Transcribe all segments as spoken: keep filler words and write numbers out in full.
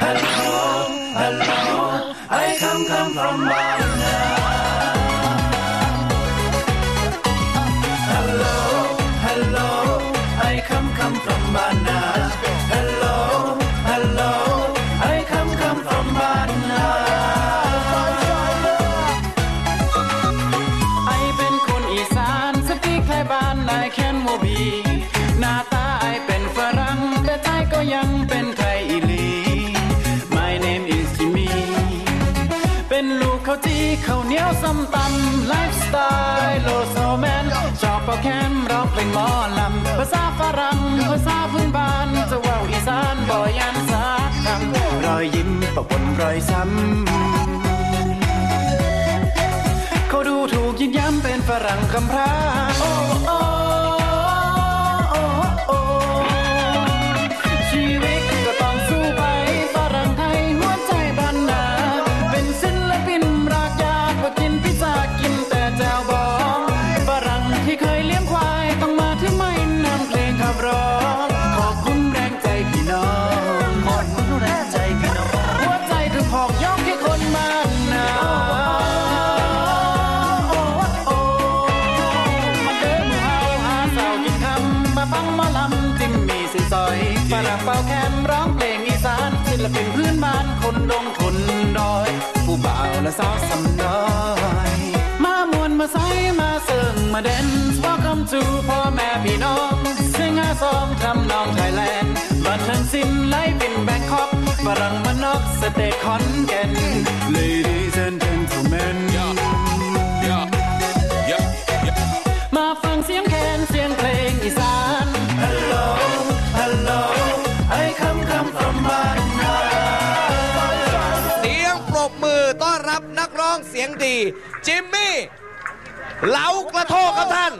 Hello Hello I come come from Bana Hello Hello I come come from Bana Hello Hello I come come from Banaไอเป็นคนอีสานสติคล้ายบ้านนายแคนโมบีหน้าตาไอเป็นฝรั่งแต่ใจก็ยังเป็นไทยอีหลี My name is Jimmy เป็นลูกเขาจีเขาเหนียวส้มตำไลฟ์สไตล์โลโซแมนชอบเป่าแคนร้องเพลงหมอลำภาษาฝรั่งภาษาพื้นบ้านจะว่าอีสานบ่ยันสักคำรอยยิ้มปะปนรอยซ้ำเขาดูถูกยินย้ำเป็นฝรั่งคำพร้าโอ้โอ้โอ้โอ้ชีวิตก็ต้องสู้ไปฝรั่งไทยหัวใจบ้านนาเป็นศิลปินรากยากว่ากินพิซซ่ากินแต่แจ่วบองฝรั่งที่เคยเลี้ยงควายต้องมาที่ไม่นำเพลงขับร้องขอบคุณแรงใจพี่น้องขอบคุณแรงใจพี่น้องหัวใจคือพอกยกให้คนบ้านนาซอยฝรั่งเป่าแคนร้องเพลงอีสานศิลปินพื้นบ้านคนดงคนดอยผู้บ่าวและสาวสำน้อยมามวนมาใส่มาเสิร์งมาเด่น Welcome to พ่อแม่พี่น้องเสียงอาซองทำนองไทยแลนด์บ้านเมืองซินไลฟ์เป็นแบงคอกฝรั่งมานอกสเตทคอนแก่น Ladies and gentlemen มาฟังเสียงแคนเสียงเพลงอีสาน Hello Hello I come come from Bana เสียงปรบมือต้อนรับนักร้องเสียงดีจิมมี่เหลากระโทกครับท่าน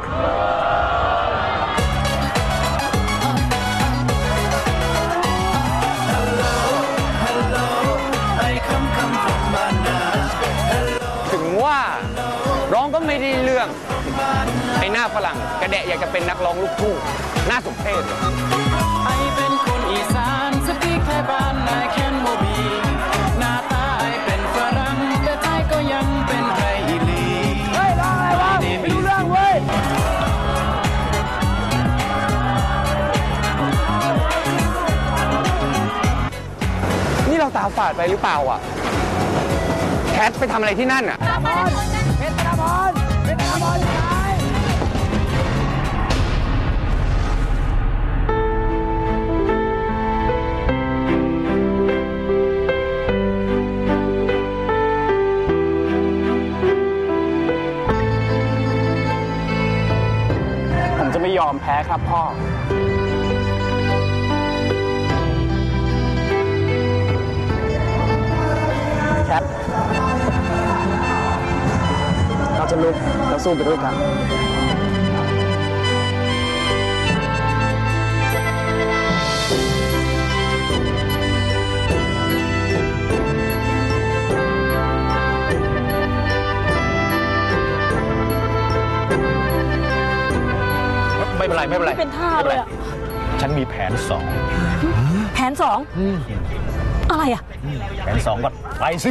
ถึงว่าร้องก็ไม่ได้เรื่องไอ้หน้าฝรั่งกระแดะอยากจะเป็นนักร้องลูกทุ่งน่าสมเพชไอเป็นคนอีสานสปีกแค่บ้านนายแคนโมบีหน้าตาไอเป็นฝรั่งแต่ใจก็ยังเป็นไทยอีหลีเฮ้ยร้องอะไรวะไม่รู้เรื่องเว้ยนี่เราตาฝาดไปหรือเปล่าอ่ะแคทไปทำอะไรที่นั่นอ่ะเพชรธนพรเพชรธนพรอยู่ไหนผมจะไม่ยอมแพ้ครับพ่อแคทเราจะลุกเราสู้ไปด้วยกันไม่เป็นไรไม่เป็นไรเป็นท่าเลยอ่ะฉันมีแผนสองแผนสองอะไรอ่ะแผนสองก็ไปสิ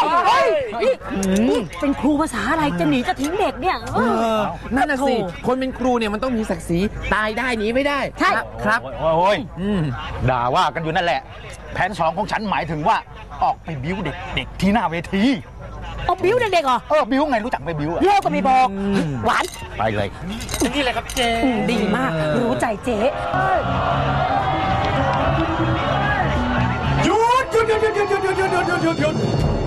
เป็นครูภาษาอะไรจะหนีจะทิ้งเด็กเนี่ยนั่นน่ะสิคนเป็นครูเนี่ยมันต้องมีศักดิ์ศรีตายได้หนีไม่ได้ใช่ครับโอ้ยด่าว่ากันอยู่นั่นแหละแผนสองของฉันหมายถึงว่าออกไปบิ้วเด็กๆที่หน้าเวทีเอาบิ้วเด็กๆเหรอเออบิ้วไงรู้จักไปบิ้วเลิกก็ไม่บอกหวานไปเลยนี่เลยครับเจ๊ดีมากรู้ใจเจ๊หยุดหยุดหยุดหยุดหยุดหยุดหยุดหยุดหยุดหยุดหยุด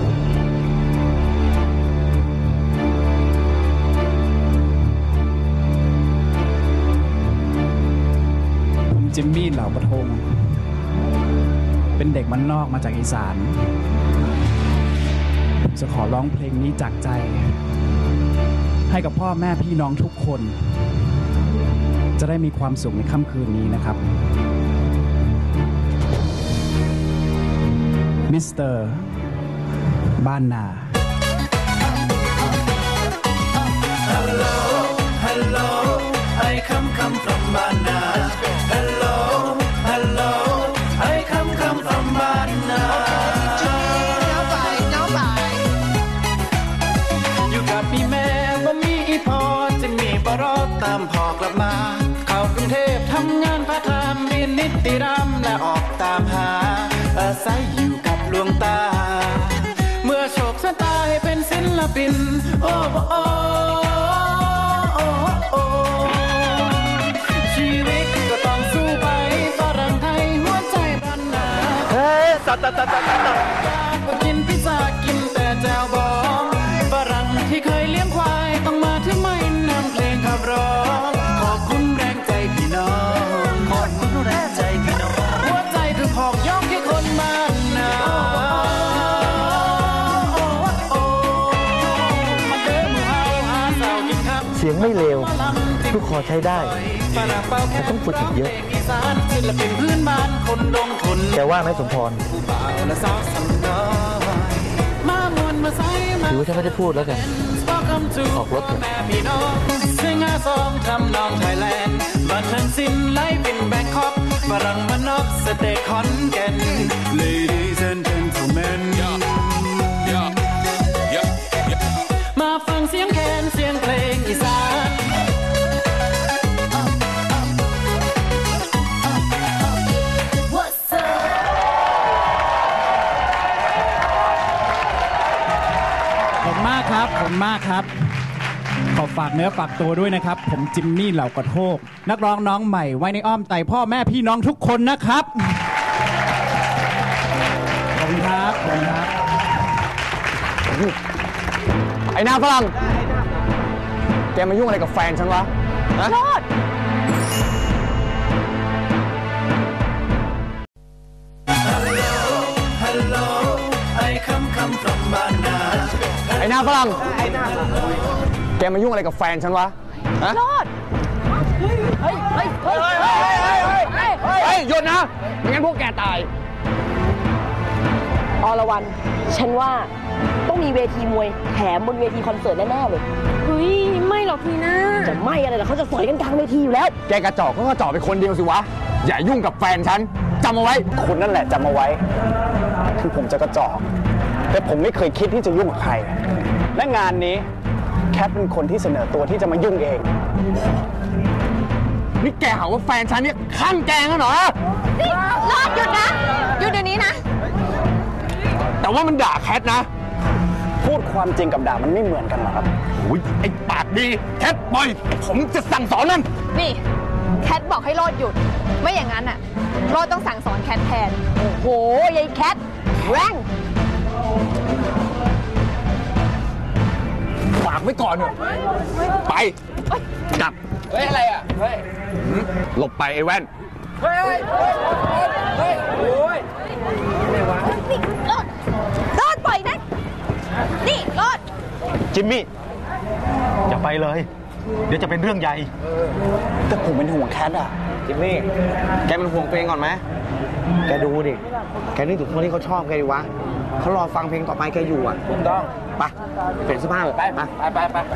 ผมจิมมี่เหล่าปฐมเป็นเด็กมันนอกมาจากอีสานผมจะขอร้องเพลงนี้จากใจให้กับพ่อแม่พี่น้องทุกคนจะได้มีความสุขในค่ำคืนนี้นะครับมิสเตอร์บ้านนา Hello Hello I come come from Bana Hello Hello I come come from Bana อาศัยอยู่กับหลวงตาเมื่อโชคชะตาให้เป็นศิลปินโอ้โอ้โอ้โอ้ชีวิตก็ต้องสู้ไปฝรั่งไทยหัวใจพันนาเฮ้ตัดตัดตัดตัดตัดก็กินพิซซ่ากินแต่แจ่วบองฝรั่งที่เคยเลี้ยงควายต้องมาที่ไม่นำเพลงขับร้องขอบคุณแรงใจพี่น้องขอบคุณแรงใจพี่น้องหัวใจคือพอกยกให้คนบ้านนาเสียงไม่เลวลูกคอใช้ได้แต่ต้องฝึกอีกเยอะแกว่าไหมสมพรถือว่าฉันไม่ได้พูดแล้วกันออกรถเถอะซิงอาซองทำนองไทยแลนด์บันเทิงสิ้นไล่เป็นแบงคอกฝรั่งมานอกสเตย์คอนแก่น Ladies and gentlemen มาฟังเสียงแคนเสียงเพลงอีสานขอบคุณมากครับขอบคุณมากครับขอฝากเนื้อฝากตัวด้วยนะครับผมจิมมี่เหล่ากระโทกนักร้องน้องใหม่ไว้ในอ้อมใจพ่อแม่พี่น้องทุกคนนะครับขอบคุณครับขอบคุณครับไอ้หน้าฝรั่งแกมายุ่งอะไรกับแฟนฉันวะฮะรอดไอ้หน้าฝรั่งแกมายุ่งอะไรกับแฟนฉันวะฮะรอดเฮ้ยเฮ้ยเฮ้ยเฮ้ยเฮ้ยเฮ้ยเฮ้ยเฮ้ยหยุดนะไม่งั้นพวกแกตายอรวรรณฉันว่าต้องมีเวทีมวยแถมบนเวทีคอนเสิร์ตแน่ๆเลยเฮ้ยไม่หรอกทีน่าจะไม่อะไรหรอกเขาจะสอยกันกลางเวทีอยู่แล้วแกกระจอกก็กระจอกไปคนเดียวสิวะอย่ายุ่งกับแฟนฉันจำเอาไว้คุณนั่นแหละจำเอาไว้ถึงผมจะกระจอกแต่ผมไม่เคยคิดที่จะยุ่งกับใครและงานนี้แคทเป็นคนที่เสนอตัวที่จะมายุ่งเองนี่แกหาว่าแฟนฉันเนี่ยข้างแกงเหรอนี่รอดหยุดนะหยุดเดี๋ยวนี้นะแต่ว่ามันด่าแคทนะพูดความจริงกับด่ามันไม่เหมือนกันหรอกครับอุ้ยไอ้ปากดีแคทปล่อยผมจะสั่งสอนมันนี่แคทบอกให้รอดหยุดไม่อย่างนั้นอ่ะรอดต้องสั่งสอนแคทแทนโอ้โหยายแคทแรงฝากไว้ก่อนเถอะไปกลับเฮ้ยอะไรอ่ะเฮ้ยหลบไปไอ้แว่นเฮ้ยเฮ้ยเฮ้ยโอ้ยอะไรวะนี่รอดรอดปล่อยนะนี่รอดจิมมี่อย่าไปเลยเดี๋ยวจะเป็นเรื่องใหญ่แต่ผมเป็นห่วงแคทอ่ะจิมมี่แกเป็นห่วงตัวเองก่อนไหมแกดูดิแกนึกถึงคนที่เขาชอบแกดิวะเขารอฟังเพลงต่อไปแกอยู่อ่ะถูกต้องไปเปลี่ยนเสื้อผ้าเลยไปไปไปไปไป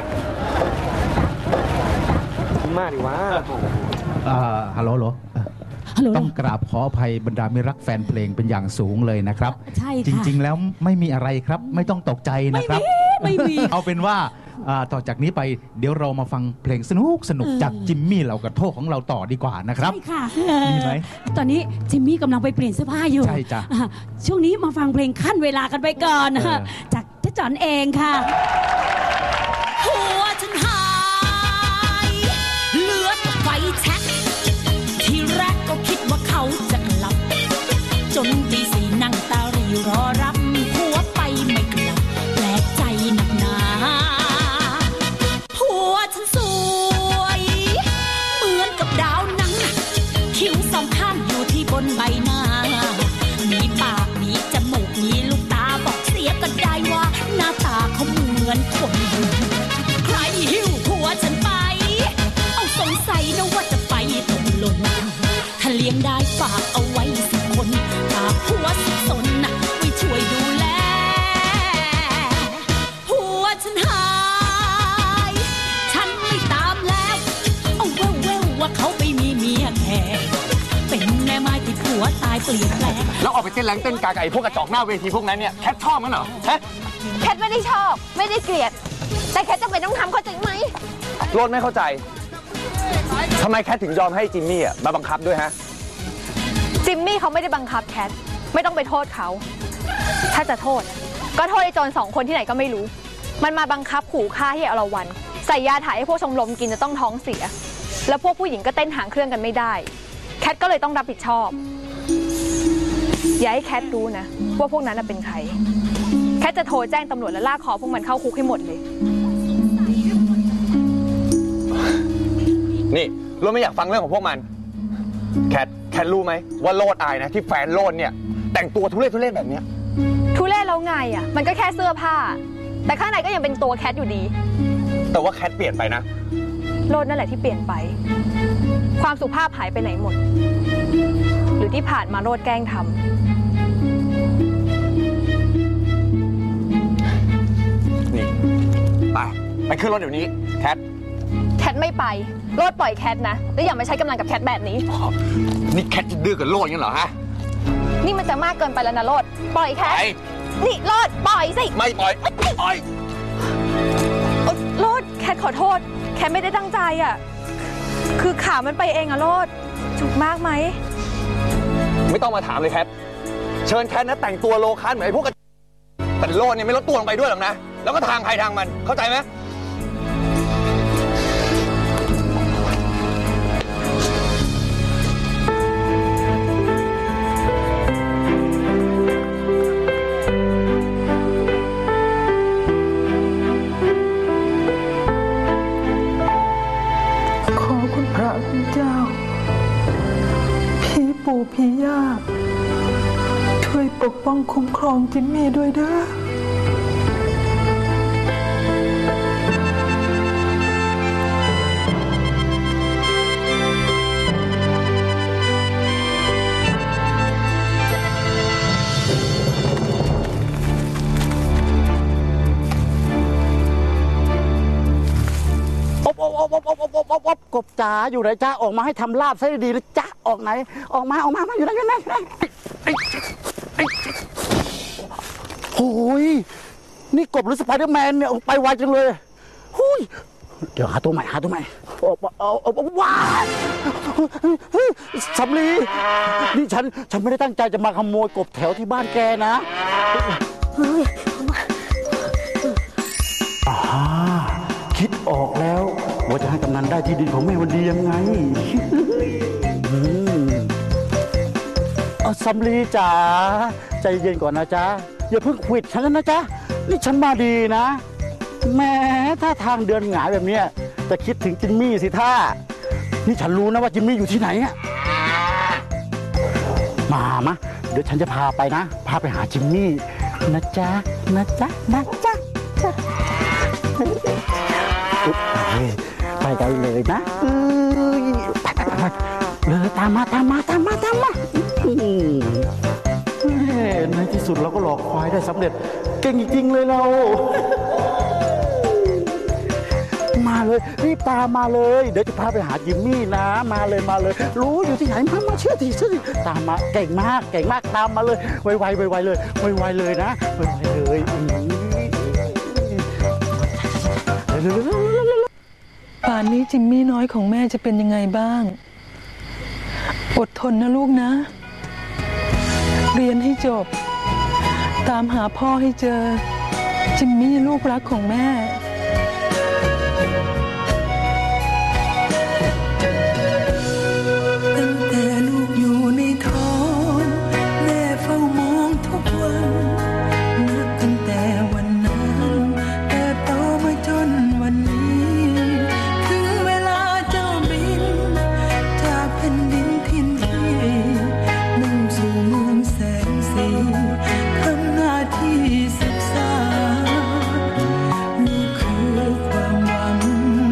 ขึ้นมาดิวะฮัลโหลต้องกราบขออภัยบรรดามิรักแฟนเพลงเป็นอย่างสูงเลยนะครับใช่ค่ะจริงๆแล้วไม่มีอะไรครับไม่ต้องตกใจนะครับไม่มีเอาเป็นว่าต่อจากนี้ไปเดี๋ยวเรามาฟังเพลงสนุกสนุกจากจิมมี่เหล่ากระโทกของเราต่อดีกว่านะครับใช่ค่ะมีไหมตอนนี้จิมมี่กำลังไปเปลี่ยนเสื้อผ้าอยู่ใช่จ้ะช่วงนี้มาฟังเพลงขั้นเวลากันไปก่อนจากเจ๊จ๋อนเองค่ะหัวฉันหายเลือดไฟแช็กที่แรกก็คิดว่าเขาจะกลับจนตีสี่นั่งตารีรอรับหัวไปไม่กลับแปลกใจหนักหนาหัวฉันสวยเหมือนกับดาวหนังคิ้วสองข้างอยู่ที่บนใบหน้ามีปากมีจมูกมีลูกตาบอกเสียก็ได้ว่าหน้าตาเขาเหมือนคนใครหิ้วหัวฉันไปเอาสงสัยนะว่าจะไปตกหล่นถ้าเลี้ยงได้ฝากเอาไว้สักคนฝากหัวสักสนนะไว้ช่วยดูแลหัวฉันหายฉันไม่ตามแล้วเอาแววแววว่าเขาไปมีเมียแค่เป็นแม่ไม้ติดหัวตายเปลี่ยนแปลงแล้วออกไปเต้นแรงเต้นกาไก่พวกกระจอกหน้าเวทีพวกนั้นเนี่ยแคทชอบมั้งเหรอฮะแคทไม่ได้ชอบไม่ได้เกลียดแต่แคทจะเป็นต้องทำเข้าใจไหมโรดไม่เข้าใจทำไมแคทถึงยอมให้จิมมี่อ่ะมาบังคับด้วยฮะจิมมี่เขาไม่ได้บังคับแคทไม่ต้องไปโทษเขา ถ้าจะโทษก็โทษไอ้โจรสองคนที่ไหนก็ไม่รู้มันมาบังคับขู่ฆ่าให้อรวรรณใส่ยาถ่ายให้พวกชมรมกินจะต้องท้องเสียแล้วพวกผู้หญิงก็เต้นหางเครื่องกันไม่ได้แคทก็เลยต้องรับผิดชอบอย่าให้แคทรู้นะว่าพวกนั้นเป็นใครแคทจะโทรแจ้งตำรวจและลากคอพวกมันเข้าคุกให้หมดเลยนี่โลดไม่อยากฟังเรื่องของพวกมันแคทแคทรู้ไหมว่าโลดอายนะที่แฟนโลดเนี่ยแต่งตัวทุเรศทุเรศแบบเนี้ยทุเรศแล้วไงอ่ะมันก็แค่เสื้อผ้าแต่ข้างในก็ยังเป็นตัวแคทอยู่ดีแต่ว่าแคทเปลี่ยนไปนะโลดนั่นแหละที่เปลี่ยนไปความสุภาพหายไปไหนหมดหรือที่ผ่านมาโลดแกล้งทำนี่ไปไปขึ้นรถเดี๋ยวนี้แคทแคทไม่ไปโลดปล่อยแคทนะแล้วอย่ามาใช้กำลังกับแคทแบบนี้นี่แคทจะดื้อกับโลดงั้นเหรอฮะนี่มันจะมากเกินไปแล้วนะโลดปล่อยแคทนี่โลดปล่อยสิไม่ปล่อยปล่อยโลดแคทขอโทษแคทไม่ได้ตั้งใจอ่ะคือขามันไปเองอะโลดจุกมากไหมไม่ต้องมาถามเลยแคทเชิญแคทนะแต่งตัวโลคัสเหมือนไอ้พวกแต่โลดเนี่ยไม่ลดตัวลงไปด้วยหรอกนะแล้วก็ทางใครทางมันเข้าใจไหมปู่พี่ย่าช่วยปกป้องคุ้มครองจิมมี่ด้วยเด้อกบจ๋าอยู่ไหนจ้าออกมาให้ทำลาบซะดีๆเลยจ้าออกไหนออกมาออกมามาอยู่ไหนอยู่ไหนโอ้ยนี่กบหรือสไปเดอร์แมนเนี่ยไปไวจังเลยหุยเดี๋ยวหาตัวใหม่หาตัวใหม่เอาเอาเอาว้าสำลีนี่ฉันฉันไม่ได้ตั้งใจจะมาขโมยกบแถวที่บ้านแกนะอ่าคิดออกแล้วว่าจะให้กำนันได้ที่ดินของแม่วันดียังไงเอาสำลีจ๋าใจเย็นก่อนนะจ๊ะอย่าเพิ่งขวิดฉันนะจ๊ะนี่ฉันมาดีนะแม้ถ้าทางเดินหงายแบบนี้จะคิดถึงจิมมี่สิท่านี่ฉันรู้นะว่าจิมมี่อยู่ที่ไหนอะมามะเดี๋ยวฉันจะพาไปนะพาไปหาจิมมี่นะจ๊ะนะจ๊ะนะจ๊ะไปกันเลยนะไปไปไปเลยตามมาตามมาตามมาตามมาในที่สุดเราก็หลอกควายได้สำเร็จเก่งจริงๆเลยเรามาเลยรีบตามมาเลยเดี๋ยวจะพาไปหาจิมมี่นะมาเลยมาเลยรู้อยู่ที่ไหนมามาเชื่อทีเชื่อทีตามมาเก่งมากเก่งมากตามมาเลยไวไวไวไวเลยไวไวเลยนะไวไวเลยป่านนี้จิมมี่น้อยของแม่จะเป็นยังไงบ้างอดทนนะลูกนะเรียนให้จบตามหาพ่อให้เจอจิมมี่ลูกรักของแม่ตั้งแต่ลูกอยู่ในท้องแม่เฝ้ามองทุกวันนับตั้งแต่วันนั้นแต่โตมาจนวันนี้ถึงเวลาเจ้าบินจากแผ่นดินถิ่นที่มุ่งสู่เมืองแสงสีทำหน้าที่ศึกษาลูกคือความหวัง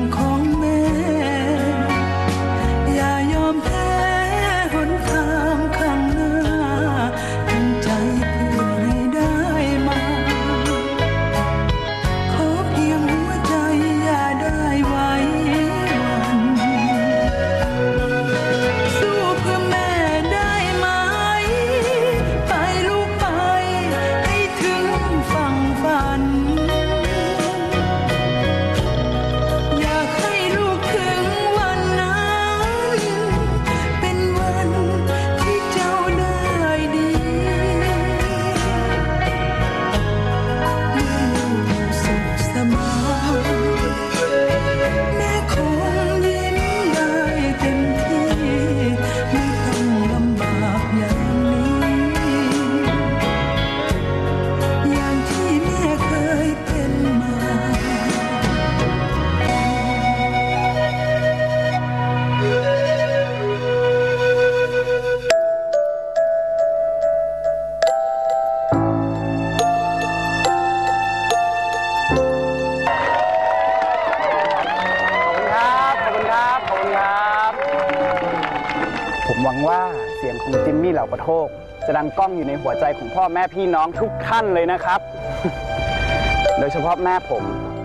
หวังว่าเสียงของจิมมี่เหล่ากระโทกจะดังก้องอยู่ในหัวใจของพ่อแม่พี่น้องทุกท่านเลยนะครับ โดยเฉพาะแม่ผม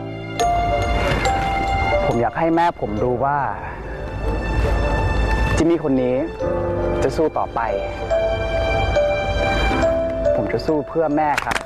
ผมอยากให้แม่ผมรู้ว่าจิมมี่คนนี้จะสู้ต่อไป ผมจะสู้เพื่อแม่ครับ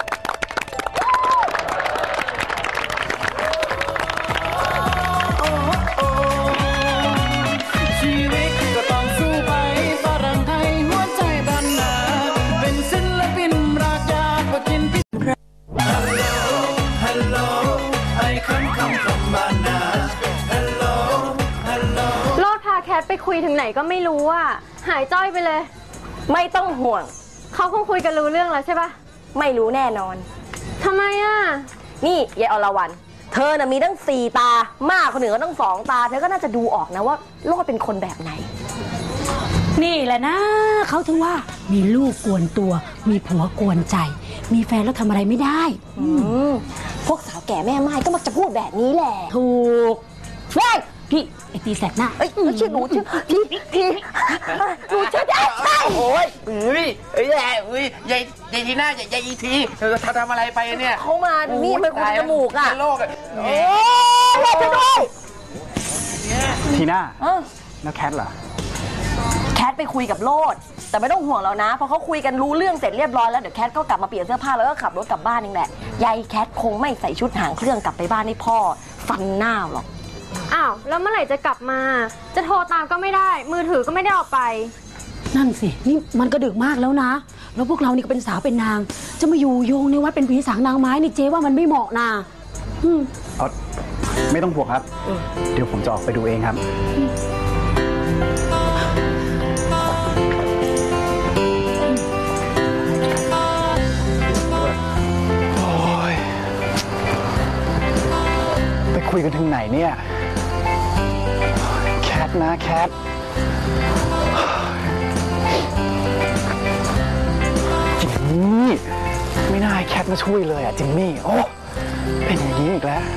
ชีวิตก็ต้องสู้ไปฝรั่งไทยหัวใจบ้านนาเป็นศิลปินรากยาก็กินพิษฮัลโหลฮัลโหลไอ้คำคำคำบ้านนาฮัลโหลฮัลโหลโลดพาแคทไปคุยถึงไหนก็ไม่รู้อ่ะหายจ้อยไปเลยไม่ต้องห่วงเขาคงคุยกันรู้เรื่องแล้วใช่ปะไม่รู้แน่นอนทำไมอ่ะนี่ยายอรวรรณเธอน่ะมีตั้งสี่ตามากคนอื่นก็ตั้งสองตาเธอก็น่าจะดูออกนะว่าโลดเป็นคนแบบไหนนี่แหละนะเขาถึงว่ามีลูกกวนตัวมีผัวกวนใจมีแฟนแล้วทำอะไรไม่ได้พวกสาวแก่แม่ไม้ก็มักจะพูดแบบนี้แหละถูกเฮ้ยพี่ไอตีแสกหน้าเอ้ยชื่อหนูชื่อพี่พี่หนูชื่อได้ใช่โอ้ยอุ้ยเอ้ยแย่อุ้ยยายยายทีหน้ายายอีทีเธอทำอะไรไปเนี่ยเขามานี่มันกุดจมูกอ่ะโลกอ่ะโอ้ยช่วยด้วยทีน่าแล้วแคทเหรอแคทไปคุยกับโลดแต่ไม่ต้องห่วงแล้วนะเพราะเขาคุยกันรู้เรื่องเสร็จเรียบร้อยแล้วเดี๋ยวแคทก็กลับมาเปลี่ยนเสื้อผ้าแล้วก็ขับรถกลับบ้านเองแหละยายแคทคงไม่ใส่ชุดหางเครื่องกลับไปบ้านให้พ่อฟันหน้าหรอกอ้าวแล้วเมื่อไหร่จะกลับมาจะโทรตามก็ไม่ได้มือถือก็ไม่ได้เอาไปนั่นสินี่มันก็ดึกมากแล้วนะแล้วพวกเรานี่ก็เป็นสาวเป็นนางจะมาอยู่โยงในวัดเป็นผีสางนางไม้นี่เจ๊ว่ามันไม่เหมาะนะเอาไม่ต้องห่วงครับเดี๋ยวผมจะออกไปดูเองครับคุยกันถึงไหนเนี่ยแคทนะแคทจิมมี่ไม่น่าให้แคทมาช่วยเลยอ่ะจิมมี่โอ้เป็นอย่างนี้อีกแล้ว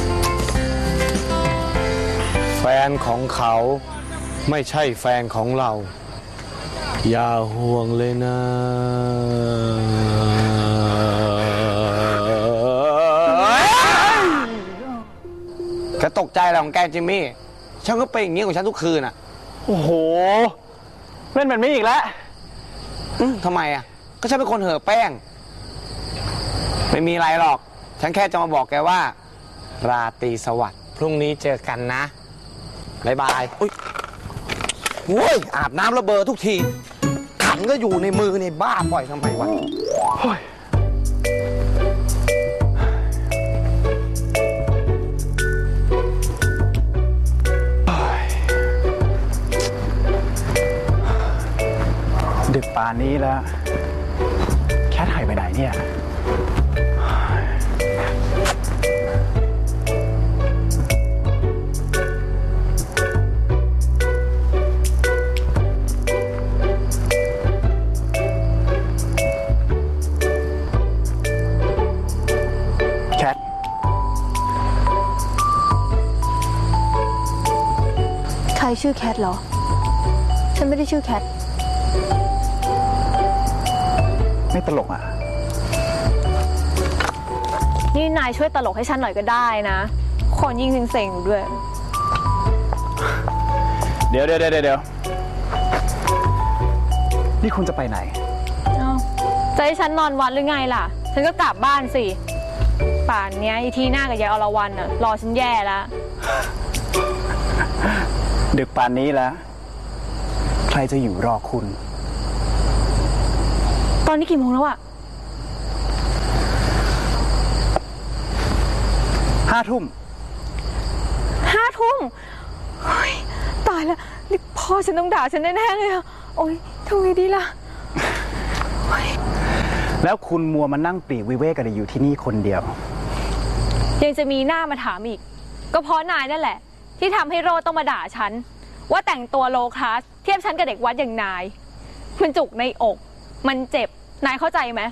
แฟนของเขาไม่ใช่แฟนของเราอย่าห่วงเลยนะแกตกใจอะไรของแกจิมมี่ฉันก็เป็นอย่างนี้ของฉันทุกคืนอ่ะโอ้โหเล่นแบบนี้อีกแล้วทำไมอ่ะก็ฉันเป็นคนเห่อแป้งไม่มีอะไรหรอกฉันแค่จะมาบอกแกว่าราตรีสวัสดิ์พรุ่งนี้เจอกันนะบ๊ายบายอุ้ยโว้ยอาบน้ำระเบิดทุกทีขันก็อยู่ในมือนี่บ้าปล่อยทำไมวะดึกป่านนี้แล้วแคทหายไปไหนเนี่ยแคทใครชื่อแคทเหรอฉันไม่ได้ชื่อแคทไม่ตลกอ่ะนี่นายช่วยตลกให้ฉันหน่อยก็ได้นะคนยิ่งเซ็งๆด้วยเดี๋ยวเดี๋ยวเดี๋ยวเดี๋ยวนี่คุณจะไปไหนจะให้ฉันนอนวัดหรือไงล่ะฉันก็กลับบ้านสิป่านนี้อีทีหน้ากับยายอรวรรณน่ะรอฉันแย่แล้วดึกป่านนี้แล้วใครจะอยู่รอคุณตอนนี้กี่โมงแล้วอะห้าทุ่มห้าทุ่มตายแล้วนี่พ่อฉันต้องด่าฉันแน่ๆเลยอะโอ๊ยทำไงดีล่ะแล้วคุณมัวมานั่งปลีกวิเวกกันอยู่ที่นี่คนเดียวยังจะมีหน้ามาถามอีกก็เพราะนายนั่นแหละที่ทำให้โรดต้องมาด่าฉันว่าแต่งตัวโลคลาสเทียบฉันกับเด็กวัดอย่างนายคุณจุกในอกมันเจ็บนายเข้าใจไหม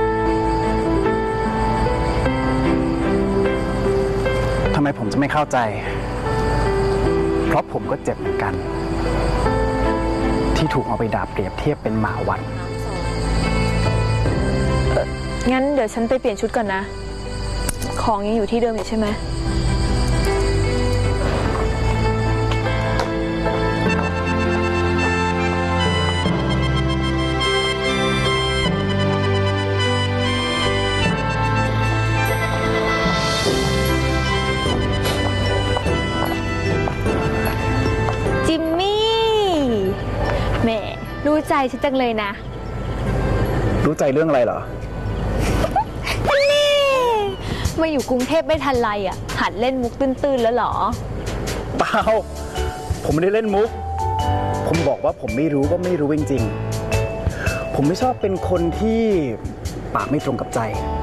ทำไมผมจะไม่เข้าใจเพราะผมก็เจ็บเหมือนกันที่ถูกเอาไปด่าเปรียบเทียบเป็นหมาวัดงั้นเดี๋ยวฉันไปเปลี่ยนชุดก่อนนะ ของยังอยู่ที่เดิมอยู่ใช่ไหมจิมมี่แหมรู้ใจฉันจังเลยนะรู้ใจเรื่องอะไรเหรอนี่มาอยู่กรุงเทพไม่ทันไรอ่ะหัดเล่นมุกตื้นๆแล้วเหรอเปล่าผมไม่ได้เล่นมุกผมบอกว่าผมไม่รู้ก็ไม่รู้จริงๆผมไม่ชอบเป็นคนที่ปากไม่ตรงกับใจ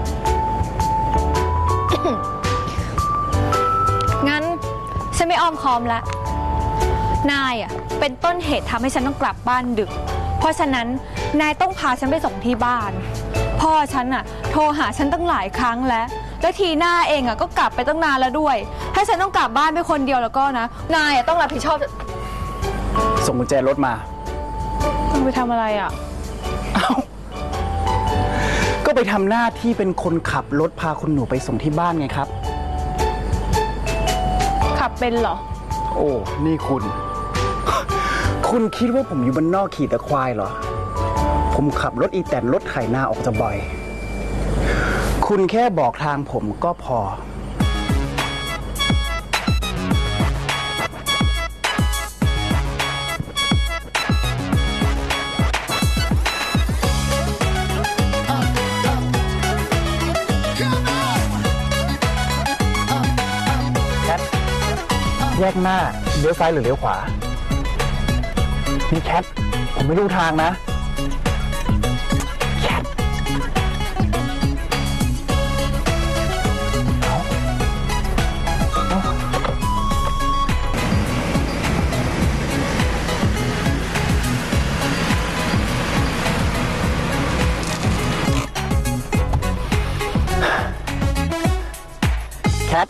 งั้นฉันไม่อ้อมค้อมละนายอ่ะเป็นต้นเหตุทำให้ฉันต้องกลับบ้านดึกเพราะฉะนั้นนายต้องพาฉันไปส่งที่บ้านพ่อฉันอ่ะโทรหาฉันตั้งหลายครั้งแล้วแล้วทีหน้าเองอ่ะก็กลับไปตั้งนานแล้วด้วยถ้าฉันต้องกลับบ้านไปคนเดียวแล้วก็นะนายอ่ะต้องรับผิดชอบส่งกุญแจรถมาต้องไปทำอะไรอ่ะเอ้าก็ไปทำหน้าที่เป็นคนขับรถพาคุณหนูไปส่งที่บ้านไงครับขับเป็นเหรอโอ้นี่คุณคุณคิดว่าผมอยู่บนนอกขี่ตะควายเหรอผมขับรถอีแตนรถไถนาออกจะบ่อยคุณแค่บอกทางผมก็พอแคทแยกหน้าเลี้ยวซ้ายหรือเลี้ยวขวานี่แคทผมไม่รู้ทางนะแคทแคท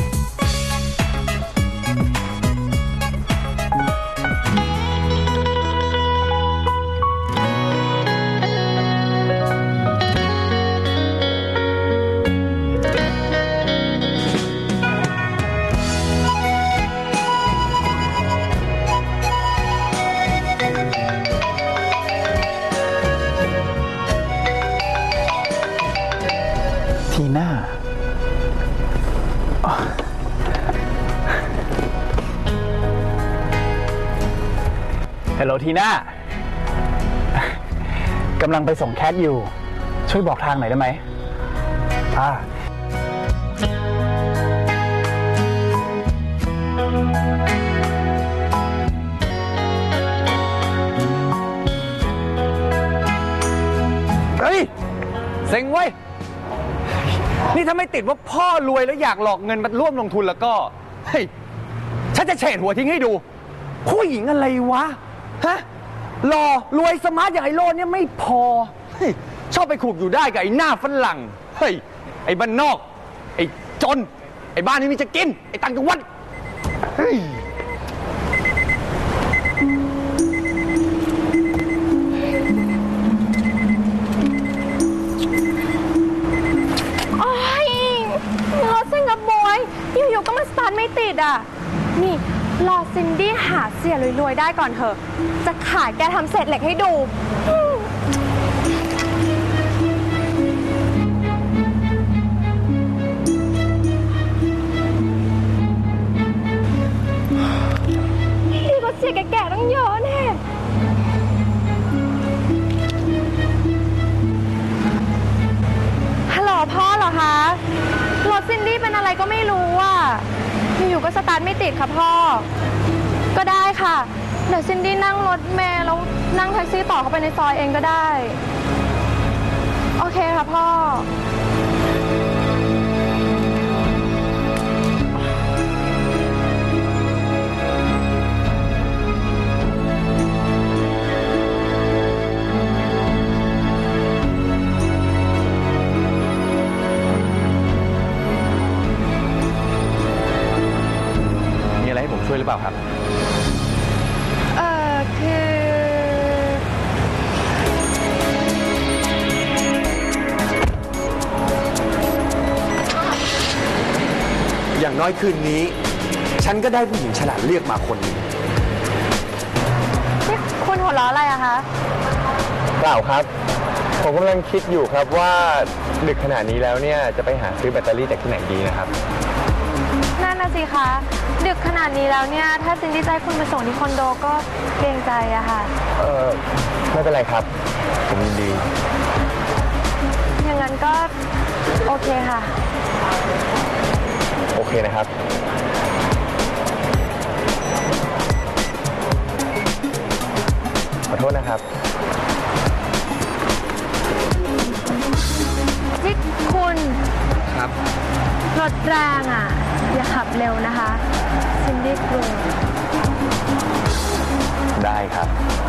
ทีน่าฮัลโหลทีน่ากำลังไปส่งแคทอยู่ช่วยบอกทางหน่อยได้ไหมอ่าเฮ้ยเซ็งเว้ยนี่ถ้าไม่ติดว่าพ่อรวยแล้วอยากหลอกเงินมาร่วมลงทุนแล้วก็เฮ้ยฉันจะเฉดหัวทิ้งให้ดูผู้หญิงอะไรวะฮะหล่อรวยสมาร์ทอย่างไอ้โลดเนี่ยไม่พอเฮ้ยชอบไปขูบอยู่ได้กับไอ้หน้าฝรั่งเฮ้ยไอ้บ้านนอกไอ้จนไอ้บ้านนี้มีจะกินไอ้ต่างจังหวัดเฮ้ยรถเส้นกับบอยอยู่ๆก็มาสตาร์ทไม่ติดอ่ะนี่รอซินดี้หาเสียรวยๆได้ก่อนเถอะจะขายแกทำเศษเหล็กให้ดูดีกว่าเสียแก่ๆต้องเยอะแน่ฮัลโหลพ่อเหรอคะรถซินดี้เป็นอะไรก็ไม่รู้อ่ะอยู่ๆก็สตาร์ทไม่ติดค่ะพ่อก็ได้ค่ะเดี๋ยวซินดี้นั่งรถเมล์แล้วนั่งแท็กซี่ต่อเข้าไปในซอยเองก็ได้โอเคค่ะพ่อช่วยหรือเปล่าครับเออคือน้อยคืนนี้ ฉันก็ได้ผู้หญิงฉลาดเลือกมาคนหนึ่งนี่คุณหัวเราะอะไรอะคะเปล่าครับ ผมกำลังคิดอยู่ครับว่าดึกขนาดนี้แล้วเนี่ยจะไปหาซื้อแบตเตอรี่จากที่ไหนดีนะครับนั่นน่ะสิคะดึกขนาดนี้แล้วเนี่ยถ้าซินดี้จะให้คุณไปส่งที่คอนโดก็เกรงใจอะค่ะเออไม่เป็นไรครับ ผมยินดีอย่างนั้นก็โอเคค่ะโอเคนะครับ ขอโทษนะครับนี่คุณครับรถแรงอ่ะ อย่าขับเร็วนะคะซินดี้กลัวได้ครับ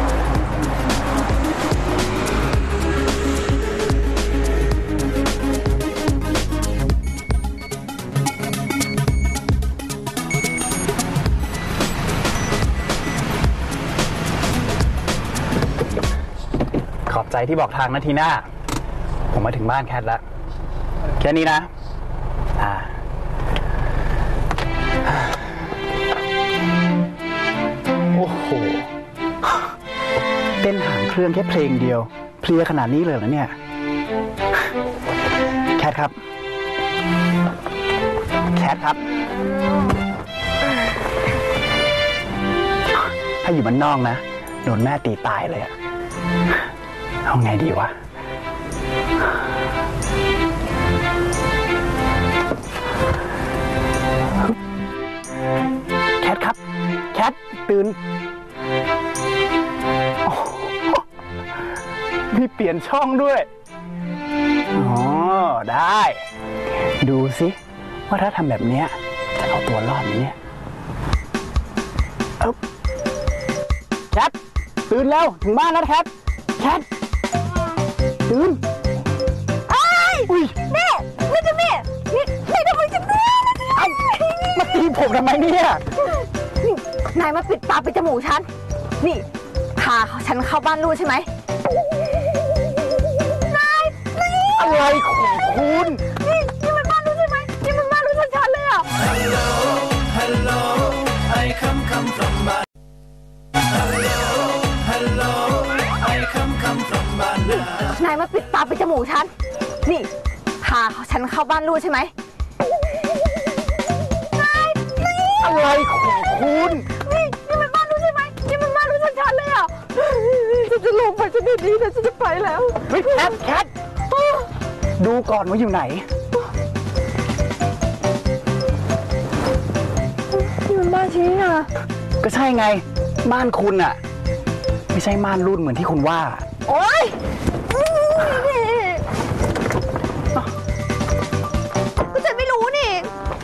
ขอบใจที่บอกทางนะทีน่า ผมมาถึงบ้านแคทแล้ว แค่นี้นะ อ่า โอ้โห เต้นหางเครื่องแค่เพลงเดียว เพลียขนาดนี้เลยเหรอเนี่ย แคทครับ แคทครับ ถ้าอยู่บ้านนอกนะ โดนแม่ตีตายเลยอะเอาไงดีวะ แคทครับ แคทตื่นโอ้โหมีเปลี่ยนช่องด้วย อ๋อ ได้ ดูสิว่าถ้าทำแบบนี้จะเอาตัวรอดไหมเนี่ยเอ้าแคทตื่นแล้วถึงบ้านแล้วแคทแคทตื่นไอ้อุ้ยแม่แม่จะแม่นี่แม่ทำไมจะแม่เอ้ามาตีผมทำไมเนี่ยนี่นายมาปิดปากปิดจมูกฉัน นี่พาฉันเข้าบ้านลูกใช่ไหมนายนี่อะไรของคุณนี่นี่มันบ้านลูกใช่ไหมนี่มันบ้านลูกชัดๆเลยอ่ะ Hello Hello I come come from บ้าน Hello Hello I come come from บ้านนานายมาปิดปากปิดจมูกฉัน นี่พาฉันเข้าบ้านลูกใช่ไหมนายนี่อะไรของคุณนี่นี่มันบ้านลูกใช่ไหมนี่มันบ้านลูกชัดๆเลยอ่ะฉันจะลงไปฉันดีๆนะฉันจะไปแล้วเฮ้ยแคทแคทดูก่อนว่าอยู่ไหนนี่มันบ้านชี้นะก็ใช่ไง บ้านคุณอะไม่ใช่ม่านรูดเหมือนที่คุณว่าโอ๊ยก็ฉันไม่รู้นี่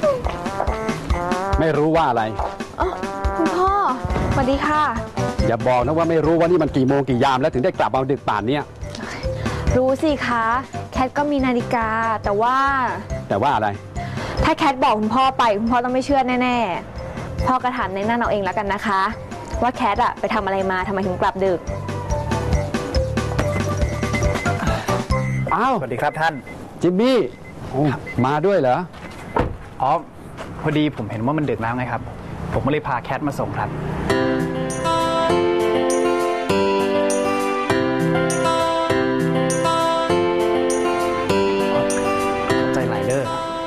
ไม่รู้ว่าอะไรอ๋อคุณพ่อสวัสดีค่ะอย่าบอกนะว่าไม่รู้ว่านี่มันกี่โมงกี่ยามแล้วถึงได้กลับมาดึกป่านเนี้ยรู้สิคะแคทก็มีนาฬิกาแต่ว่าแต่ว่าอะไรถ้าแคทบอกคุณพ่อไปคุณพ่อต้องไม่เชื่อแน่ๆพ่อกระถามในนั่นเอาเองแล้วกันนะคะ ว่าแคทอะไปทำอะไรมาทำไมถึงกลับดึกอ้าวสวัสดีครับท่านจิมมี่มาด้วยเหรออ๋อ พอดีผมเห็นว่ามันดึกแล้วไงครับ ผมก็เลยพาแคทมาส่งครับ ใจไหลเด้อ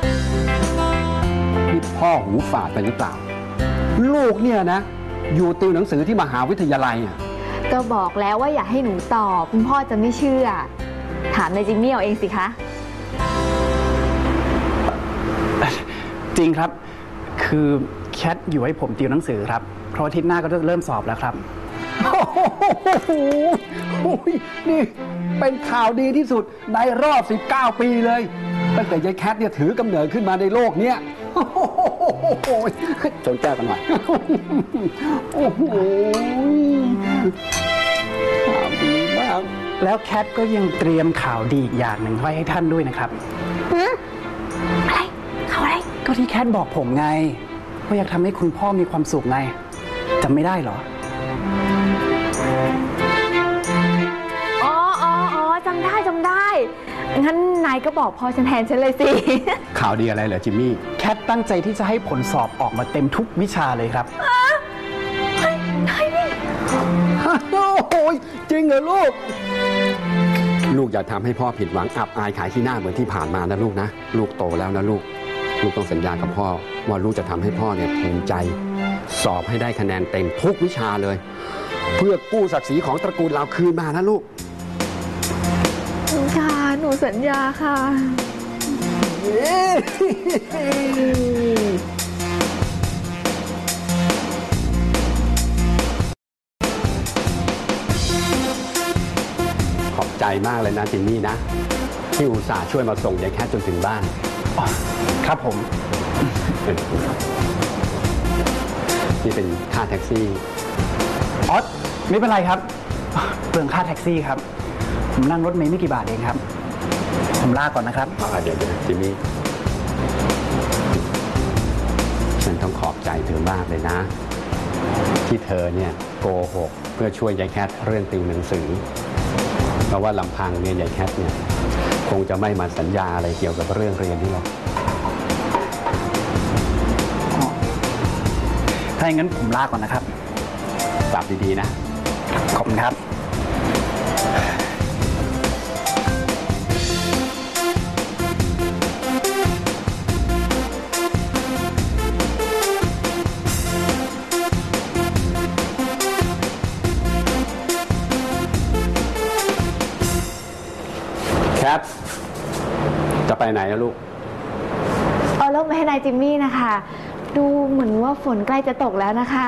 นี่พ่อหูฝาดไปหรือเปล่า ลูกเนี่ยนะ อยู่ติวหนังสือที่มหาวิทยาลัยอ่ะก็บอกแล้วว่าอย่าให้หนูตอบคุณพ่อจะไม่เชื่อ ถามในจิมมี่เอาเองสิคะจริงครับ คือแคทอยู่ให้ผมติวหนังสือครับ เพราะอาทิตย์หน้าก็จะเริ่มสอบแล้วครับโอ้โหนี่เป็นข่าวดีที่สุดในรอบ สิบเก้า ปีเลย ตั้งแต่ยายแคทเนี่ยถือกำเนิดขึ้นมาในโลกเนี้ยโอ้โหจนแก้วกันหน่อย โอ้โหข่าวดีมากแล้วแคทก็ยังเตรียมข่าวดีอีกอย่างหนึ่งไว้ให้ท่านด้วยนะครับอะไรข่าวอะไรก็ที่แคทบอกผมไงว่าอยากทำให้คุณพ่อมีความสุขไงจำไม่ได้เหรออ๋ออ๋ออ๋อจำได้จำได้ งั้นนายก็บอกพ่อฉันแทนฉันเลยสิข่าวดีอะไรเหรอจิมมี่แคทตั้งใจที่จะให้ผลสอบออกมาเต็มทุกวิชาเลยครับโอ้ยจริงเหรอลูกลูกอย่าทำให้พ่อผิดหวังอับอายขายขี้หน้าเหมือนที่ผ่านมานะลูกนะลูกโตแล้วนะลูกลูกต้องสัญญากับพ่อว่าลูกจะทำให้พ่อเนี่ยภูมิใจสอบให้ได้คะแนนเต็มทุกวิชาเลยเพื่อกู้ศักดิ์ศรีของตระกูลเราคืนมานะลูกค่ะหนูสัญญาค่ะขอบใจมากเลยนะจิมมี่นะที่อุตส่าห์ช่วยมาส่งยายแคทจนถึงบ้านครับผมนี่เป็นค่าแท็กซี่อ๋อไม่เป็นไรครับเปลืองค่าแท็กซี่ครับผมนั่งรถเมล์ไม่กี่บาทเองครับผมลาก่อนนะครับเดี๋ยวเดี๋ยวจิมมี่ฉันต้องขอบใจเธอมากเลยนะที่เธอเนี่ยโกหกเพื่อช่วยยายแคทเรื่องติวหนังสือเพราะว่าลำพังเนี่ยยายแคทเนี่ยคงจะไม่มาสัญญาอะไรเกี่ยวกับเรื่องเรียนนี่หรอกถ้าอย่างนั้นผมลาก่อนนะครับกลับดีๆนะขอบคุณครับแคทจะไปไหนนะลูกเอาร่มมาให้นายจิมมี่นะคะดูเหมือนว่าฝนใกล้จะตกแล้วนะคะ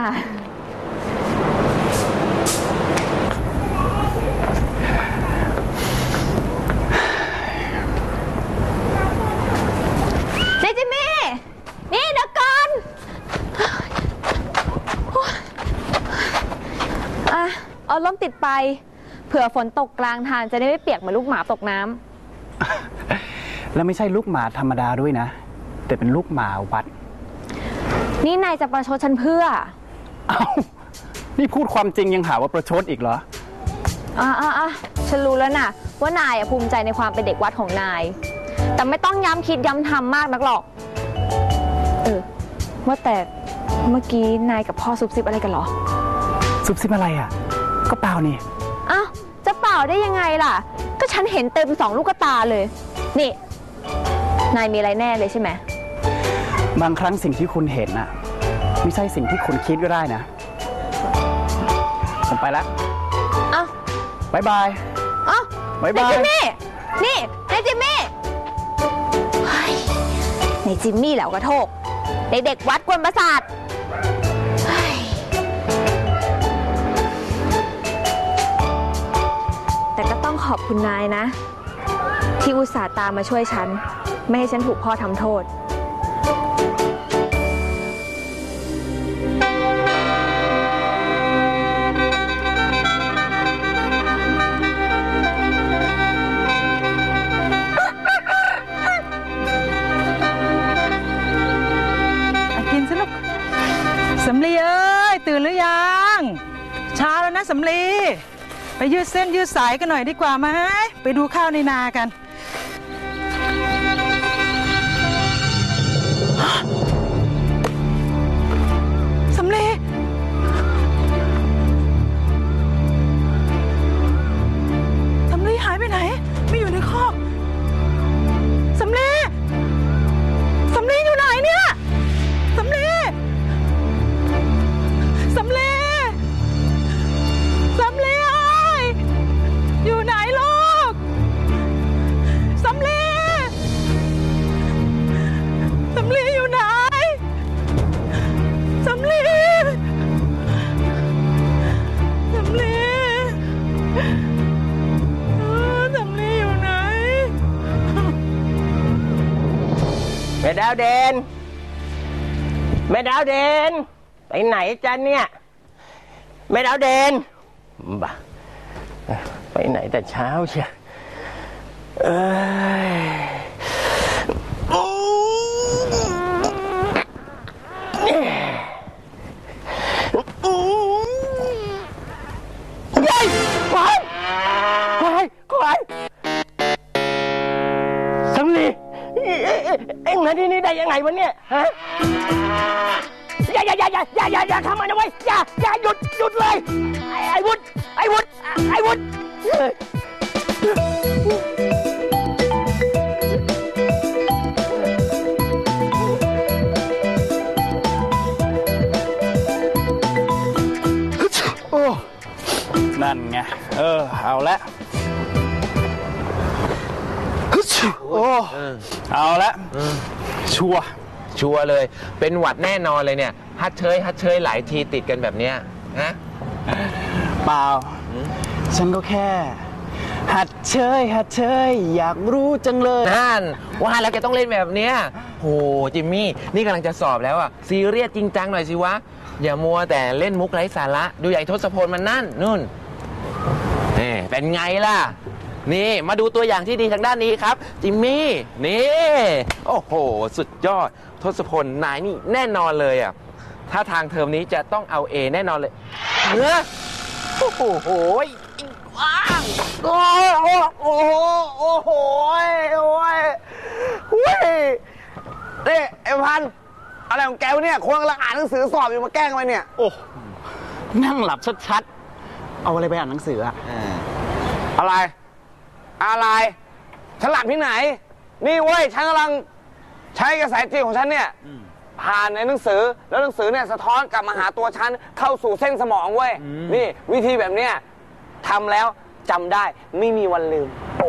นายจิมมี่นี่เดี๋ยวก่อนอ่ะเอาร่มติดไปเผื่อฝนตกกลางทางจะได้ไม่เปียกเหมือนลูกหมาตกน้ำแล้วไม่ใช่ลูกหมาธรรมดาด้วยนะแต่เป็นลูกหมาวัดนี่นายจะประชดฉันเพื่ออ้าวนี่พูดความจริงยังหาว่าประชดอีกเหรออ่าอ่าฉันรู้แล้วนะว่านายภูมิใจในความเป็นเด็กวัดของนายแต่ไม่ต้องย้ำคิดย้ำทำมากนักหรอกเออว่าแต่เมื่อกี้นายกับพ่อซุบซิบอะไรกันเหรอซุบซิบอะไรอ่ะก็เปล่านี่อ้าวจะเปล่าได้ยังไงล่ะก็ฉันเห็นเต็มสองลูกตาเลยนี่นายมีอะไรแน่เลยใช่ไหมบางครั้งสิ่งที่คุณเห็นน่ะไม่ใช่สิ่งที่คุณคิดก็ได้นะผมไปแล้วอ้าวบายบายอ้าวบายบายนายจิมมี่นี่นายจิมมี่นายจิมมี่แล้วกระโทกเด็กๆวัดกวนประสาทแต่ก็ต้องขอบคุณนายนะที่อุตส่าห์ตามมาช่วยฉันไม่ให้ฉันถูกพ่อทำโทษกินสิลูกสำลีเอ้ยตื่นหรือยังเช้าแล้วนะสำลีไปยืดเส้นยืดสายกันหน่อยดีกว่าไหมไปดูข้าวในนากันสำลีสำลีหายไปไหนไม่อยู่ในคอกสำลีสำลีอยู่ไหนเนี่ยสำลีสำลีสำลีเอ้ยอยู่ไหนลูกสำลีสำลีอยู่ไหนสำลีสำลีสำลีอยู่ไหนแม่ดาวเด่นแม่ดาวเด่นไปไหนจันเนี่ยแม่ดาวเด่นบ้าไปไหนแต่เช้าเชียวเอ้ยยัยควายควายควายสำลีเอ็งมาที่นี่ได้ยังไงวะเนี่ยฮะอย่าอย่าอย่าอย่าอย่าอย่าอย่าทำมันนะเว้ยอย่าอย่าหยุดหยุดเลยไอ้ไอ้วุฒิไอ้วุฒิไอ้วุฒิโอ้นั่นไงเออเอาละโอ้เอาละชัวชัวร์เลยเป็นหวัดแน่นอนเลยเนี่ยฮัดเชยฮัดเชยหลายทีติดกันแบบเนี้ยฮะเปล่าฉันก็แค่หัดเชยหัดเชยอยากรู้จังเลยนั่นว่าแล้วแกต้องเล่นแบบเนี้ยโหจิมมี่นี่กำลังจะสอบแล้วอะซีเรียสจริงจังหน่อยสิวะอย่ามัวแต่เล่นมุกไร้สาระดูใหญ่ทศพลมันนั่นนู่นนี่เป็นไงล่ะนี่มาดูตัวอย่างที่ดีทางด้านนี้ครับจิมมี่นี่โอ้โหสุดยอดทศพลนายนี่แน่นอนเลยอ่ะถ้าทางเทอมนี้จะต้องเอา A แน่นอนเลยเนื้อโอ้โหว้างโอ้โหโอ้โหโอ้โหโอ้ยเฮ้ยนี่ไอ้พันอะไรของแกวะเนี่ยคนกำลังอ่านหนังสือสอบอยู่มาแกล้งอะไรเนี่ยโอ้นั่งหลับชัดๆเอาอะไรไปอ่านหนังสืออะอะไรอะไรฉันหลับที่ไหนนี่เว้ยฉันกำลังใช้กระแสจิตของฉันเนี่ยผ่านในหนังสือแล้วหนังสือเนี่ยสะท้อนกลับมาหาตัวฉันเข้าสู่เส้นสมองเว้ยนี่วิธีแบบเนี้ยทำแล้วจำได้ไม่มีวันลืม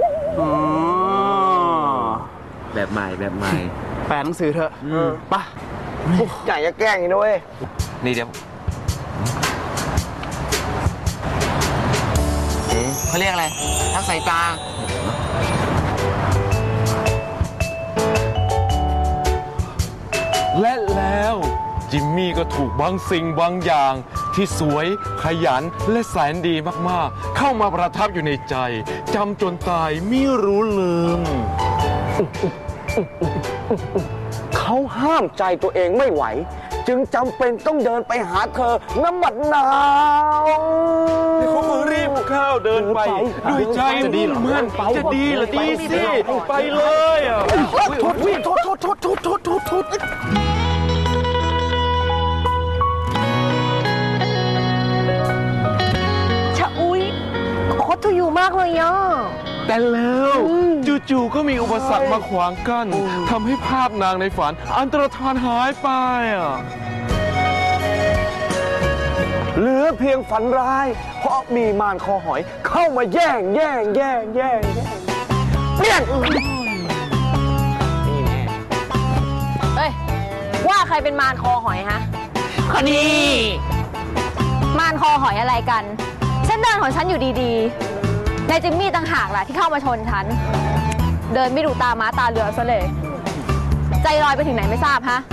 แบบใหม่แบบใหม่แปลหนังสือเถอะป่ะอยากจะแกล้งอีกด้วยนี่เดี๋ยวเขาเรียกอะไรทักสายตาและแล้วจิมมี่ก็ถูกบางสิ่งบางอย่างที่สวยขยันและแสนดีมากๆเข้ามาประทับอยู่ในใจจำจนตายไม่รู้ลืมเขาห้ามใจตัวเองไม่ไหวจึงจำเป็นต้องเดินไปหาเธอน้ำบัดนาวเขาก็รีบเข้าเดินไปด้วยใจมุ่งมั่นจะดีหรือดีสิไปเลยอ่ะโทษโทษโทษโทษโทษโทษโทษโทษชะอุ้ยโคตรอยู่มากเลยอ่ะแต่แล้วจู่ๆก็มีอุปสรรคมาขวางกั้นทำให้ภาพนางในฝันอันตรธานหายไปอ่ะเหลือเพียงฝันร้ายเพราะมีมารคอหอยเข้ามาแย่งแย่งแย่งแย่งเปี้ยงนี่แน่เฮ้ยว่าใครเป็นมารคอหอยฮะคนนี้มารคอหอยอะไรกันฉันเดินของฉันอยู่ดีๆนายจิมมี่ต่างหากล่ะที่เข้ามาชนฉันเดินไม่ดูตาม้าตาเรือซะเลยใจลอยไปถึงไหนไม่ทราบฮะ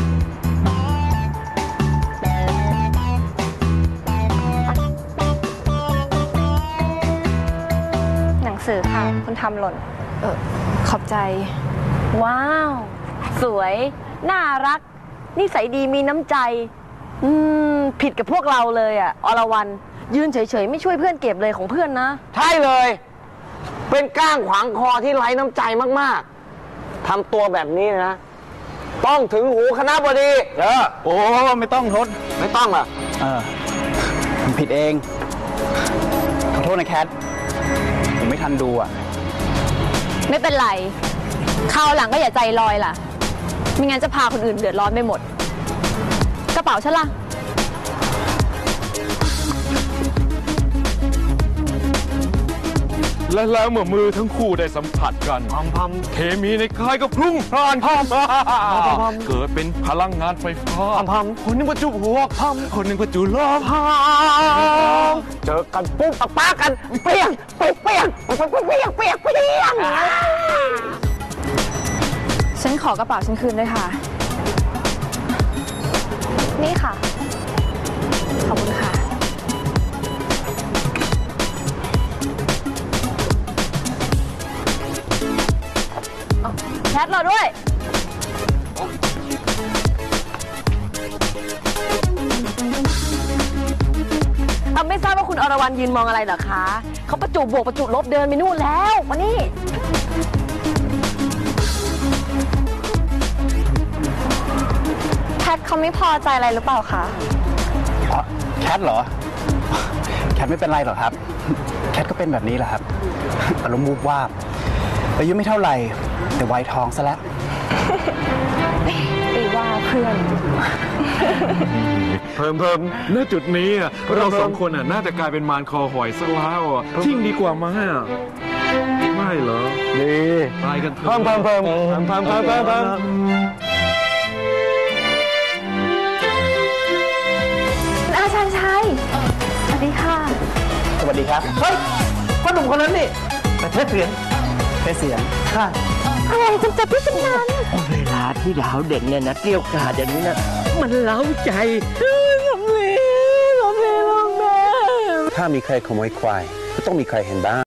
หนังสือค่ะคุณทำหล่นเออขอบใจว้าวสวยน่ารักนิสัยดีมีน้ำใจอืมผิดกับพวกเราเลยอ่ะอรวรรณยืนเฉยๆไม่ช่วยเพื่อนเก็บเลยของเพื่อนนะใช่เลยเป็นก้างขวางคอที่ไร้น้ำใจมากๆทำตัวแบบนี้นะต้องถึงหูคณบดีเออโอ้ไม่ต้องทนไม่ต้องอ่ะเออผมผิดเองขอโทษนะแคทผมไม่ทันดูอ่ะไม่เป็นไรคราวหลังก็อย่าใจลอยล่ะไม่งั้นจะพาคนอื่นเดือดร้อนไปหมดกระเป๋าฉันล่ะและแล้วเมื่อมือทั้งคู่ได้สัมผัสกันเคมีในกายก็พุ่งพล่านพามเกิดเป็นพลังงานไฟฟ้าคนหนึ่งประจุหัวพามคนหนึ่งประจุล้อพามเจอกันปุ๊บปะป้ากันเปี้ยงเปี้ยงเปี้ยงเปี้ยงเปี้ยงเปี้ยงเปี้ยงฉันขอกระเป๋าฉันคืนด้วยค่ะนี่ค่ะขอบคุณค่ะแคทเราด้วยเอาไม่ทราบว่าคุณอรวรรณยืนมองอะไรเหรอคะเขาประจุบวกประจุลบเดินไปนู่นแล้วมานี่เขาไม่พอใจอะไรหรือเปล่าคะอ๋อแคทเหรอ แคทไม่เป็นไรหรอกครับ แคทก็เป็นแบบนี้แหละครับอารมณ์วูบวาบอายุไม่เท่าไหร่แต่วัยทองซะแล้วตีว่าเพื่อนเพิ่มเพิ่มณจุดนี้อะเราสองคนอ่ะน่าจะกลายเป็นมารคอหอยซะแล้วอ่ะทิ้งดีกว่ามั้งอ่ะไม่เหรอดีไปกันเถอะเพิ่มเพิ่มเพิ่มเพิ่มเพิ่มเพิ่มเพิ่มเพิ่มอาชันชัยสวัสดีค่ะสวัสดีครับเฮ้ยพ่อหนุ่มคนนั้นนี่แต่เทศเสียงเพชรเสียงค่ะอะไรจังจะพี่สิงนั้นเวลาที่ดาวเด่นเนี่ยนะเกลี้ยวกล่อมอย่างนี้นะมันเล้าใจสำลีสำลีลูกแม่ถ้ามีใครขโมยควายก็ต้องมีใครเห็นบ้าง